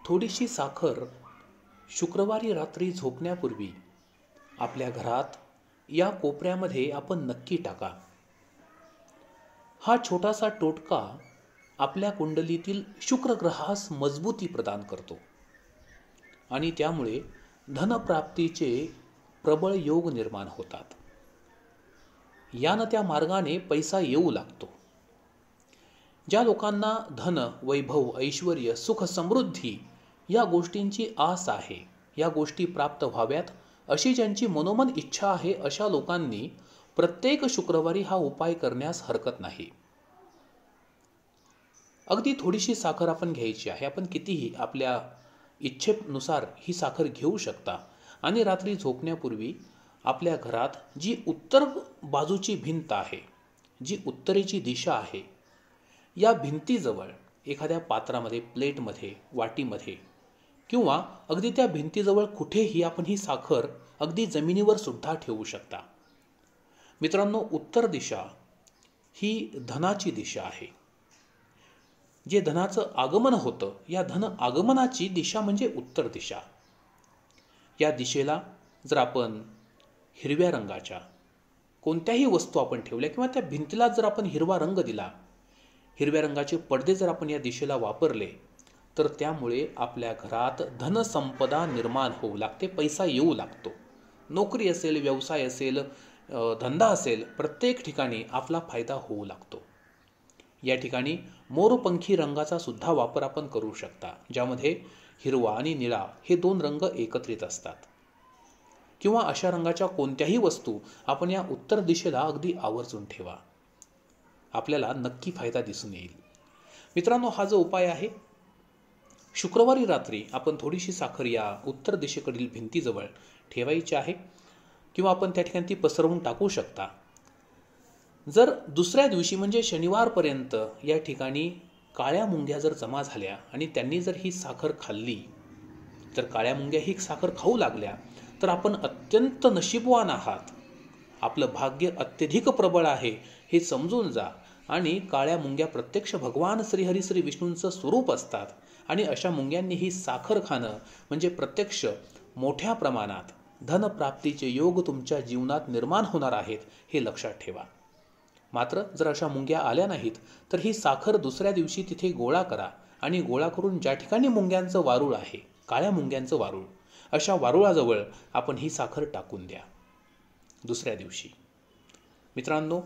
थोडीशी साखर शुक्रवारी रात्री झोपण्यापूर्वी आपल्या घरात या कोपऱ्यामध्ये आपण नक्की टाका. हा छोटासा टोटका आपल्या कुंडलीतील शुक्र ग्रहास मजबूती प्रदान करतो आणि त्यामुळे धनप्राप्तीचे प्रबळ योग निर्माण होतात. यानं त्या मार्गाने पैसा येऊ लागतो. ज्या लोकांना धन, वैभव, ऐश्वर्य, सुख, समृद्धी या गोष्टींची आस आहे, या गोष्टी प्राप्त व्हाव्यात अशी ज्यांची मनोमन इच्छा आहे, अशा लोकांनी प्रत्येक शुक्रवारी हा उपाय करण्यास हरकत नाही. अगदी थोडीशी साखर आपण घ्यायची आहे. आपण कितीही आपल्या इच्छेनुसार ही साखर घेऊ शकता आणि रात्री झोपण्यापूर्वी आपल्या घरात जी उत्तर बाजूची भिंत आहे, जी उत्तरेची दिशा आहे, या भिंतीजवळ एखाद्या पात्रामध्ये, प्लेटमध्ये, वाटीमध्ये किंवा अगदी त्या भिंतीजवळ कुठेही आपण ही साखर अगदी जमिनीवर सुद्धा ठेवू शकता. मित्रांनो, उत्तर दिशा ही धनाची दिशा आहे. जे धनाचं आगमन होतं, या धन आगमनाची दिशा म्हणजे उत्तर दिशा. या दिशेला जर आपण हिरव्या रंगाच्या कोणत्याही वस्तू आपण ठेवल्या किंवा त्या भिंतीला जर आपण हिरवा रंग दिला, हिरव्या रंगाचे पडदे जर आपण या दिशेला वापरले, तर त्यामुळे आपल्या घरात धनसंपदा निर्माण होऊ लागते, पैसा येऊ लागतो. नोकरी असेल, व्यवसाय असेल, धंदा असेल, प्रत्येक ठिकाणी आपला फायदा होऊ लागतो. या ठिकाणी मोरपंखी रंगाचा सुद्धा वापर आपण करू शकता, ज्यामध्ये हिरवा आणि निळा हे दोन रंग एकत्रित असतात. किंवा अशा रंगाच्या कोणत्याही वस्तू आपण या उत्तर दिशेला अगदी आवर्जून ठेवा. आपल्याला नक्की फायदा दिसून येईल. मित्रांनो, हा जो उपाय आहे, शुक्रवारी रात्री आपण थोडीशी साखर या उत्तर दिशेकडील भिंतीजवळ ठेवायची आहे किंवा आपण त्या ठिकाणी ती पसरवून टाकू शकता. जर दुसऱ्या दिवशी म्हणजे शनिवारपर्यंत या ठिकाणी काळ्या मुंग्या जर जमा झाल्या आणि त्यांनी जर ही साखर खाल्ली, तर काळ्या मुंग्या ही साखर खाऊ लागल्या, तर आपण अत्यंत नशीबवान आहात. आपलं भाग्य अत्यधिक प्रबळ आहे हे समजून जा. आणि काळ्या मुंग्या प्रत्यक्ष भगवान श्रीहरी श्री विष्णूंचं स्वरूप असतात आणि अशा मुंग्यांनी ही साखर खाणं म्हणजे प्रत्यक्ष मोठ्या प्रमाणात धनप्राप्तीचे योग तुमच्या जीवनात निर्माण होणार आहेत, हे लक्षात ठेवा. मात्र जर अशा मुंग्या आल्या नाहीत, तर ही साखर दुसऱ्या दिवशी तिथे गोळा करा आणि गोळा करून ज्या ठिकाणी मुंग्यांचं वारूळ आहे, काळ्या मुंग्यांचं वारूळ, अशा वारुळाजवळ आपण ही साखर टाकून द्या दुसऱ्या दिवशी. मित्रांनो,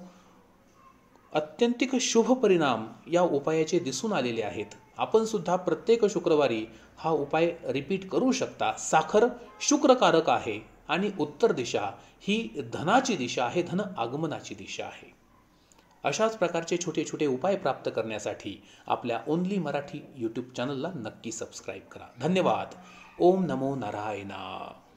अत्यंतिक शुभ परिणाम या उपायाचे दिसून आलेले आहेत. आपण सुद्धा प्रत्येक शुक्रवारी हा उपाय रिपीट करू शकता. साखर शुक्रकारक आहे आणि उत्तर दिशा ही धनाची दिशा आहे, धन आगमनाची दिशा आहे. अशाच प्रकारचे छोटे छोटे उपाय प्राप्त करण्यासाठी आपल्या ओनली मराठी यूट्यूब चॅनलला नक्की सबस्क्राईब करा. धन्यवाद. ओम नमो नारायणा.